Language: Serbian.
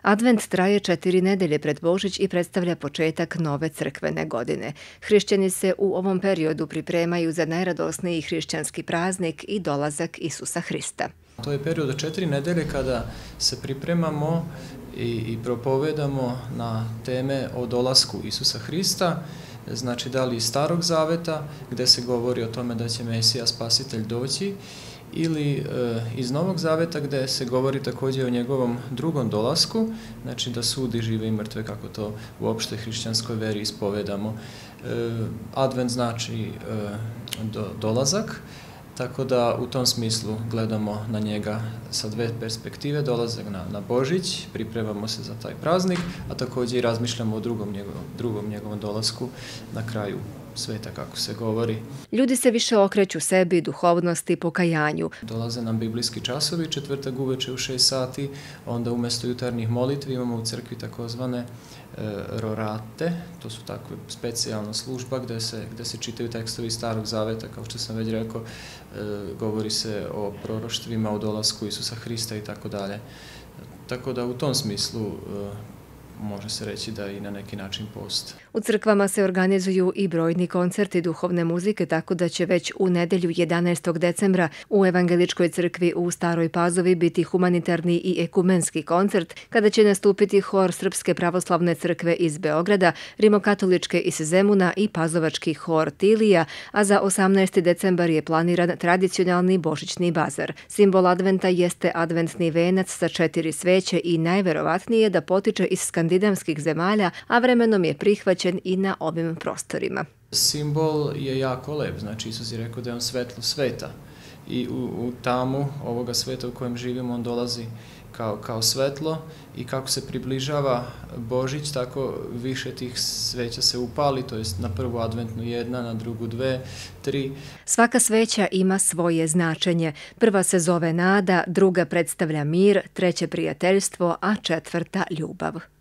Advent traje 4 nedelje pred Božić i predstavlja početak nove crkvene godine. Hrišćani se u ovom periodu pripremaju za najradosniji hrišćanski praznik i dolazak Isusa Hrista. To je period od 4 nedelje kada se pripremamo i propovedamo na teme o dolasku Isusa Hrista, znači da li iz Starog Zaveta, gde se govori o tome da će Mesija Spasitelj doći, ili iz Novog Zaveta gde se govori također o njegovom drugom dolasku, znači da sudi žive i mrtve, kako to u opštoj hrišćanskoj veri ispovedamo. Advent znači dolazak, tako da u tom smislu gledamo na njega sa dve perspektive, dolazak na Božić, pripremamo se za taj praznik, a također i razmišljamo o drugom njegovom dolasku na kraju sveta, kako se govori. Ljudi se više okreću sebi, duhovnosti, pokajanju. Dolaze nam biblijski časovi, četvrtak uveče u 6 sati, onda umjesto jutarnjih molitvi imamo u crkvi takozvane rorate, to su takve specijalna služba gde se čitaju tekstovi Starog Zaveta, kao što sam već rekao, govori se o proroštvima, o dolasku Isusa Hrista i tako dalje. Tako da u tom smislu može se reći da je i na neki način post. U crkvama se organizuju i brojni koncerti duhovne muzike, tako da će već u nedelju 11. decembra u Evangeličkoj crkvi u Staroj Pazovi biti humanitarni i ekumenski koncert, kada će nastupiti hor Srpske pravoslavne crkve iz Beograda, Rimokatoličke iz Zemuna i Pazovački hor Tilija, a za 18. decembar je planiran tradicionalni božićni bazar. Simbol adventa jeste adventni venac sa 4 sveće i najverovatnije da potiče iz skandinavskih zemalja, a vremenom je prihvaćen i na ovim prostorima. Simbol je jako lep, znači Isus je rekao da je on svetlo sveta i u tamu ovoga sveta u kojem živimo on dolazi kao svetlo i kako se približava Božić, tako više tih sveća se upali, to jest na prvu adventnu 1, na drugu 2, 3. Svaka sveća ima svoje značenje. Prva se zove nada, druga predstavlja mir, treće prijateljstvo, a četvrta ljubav.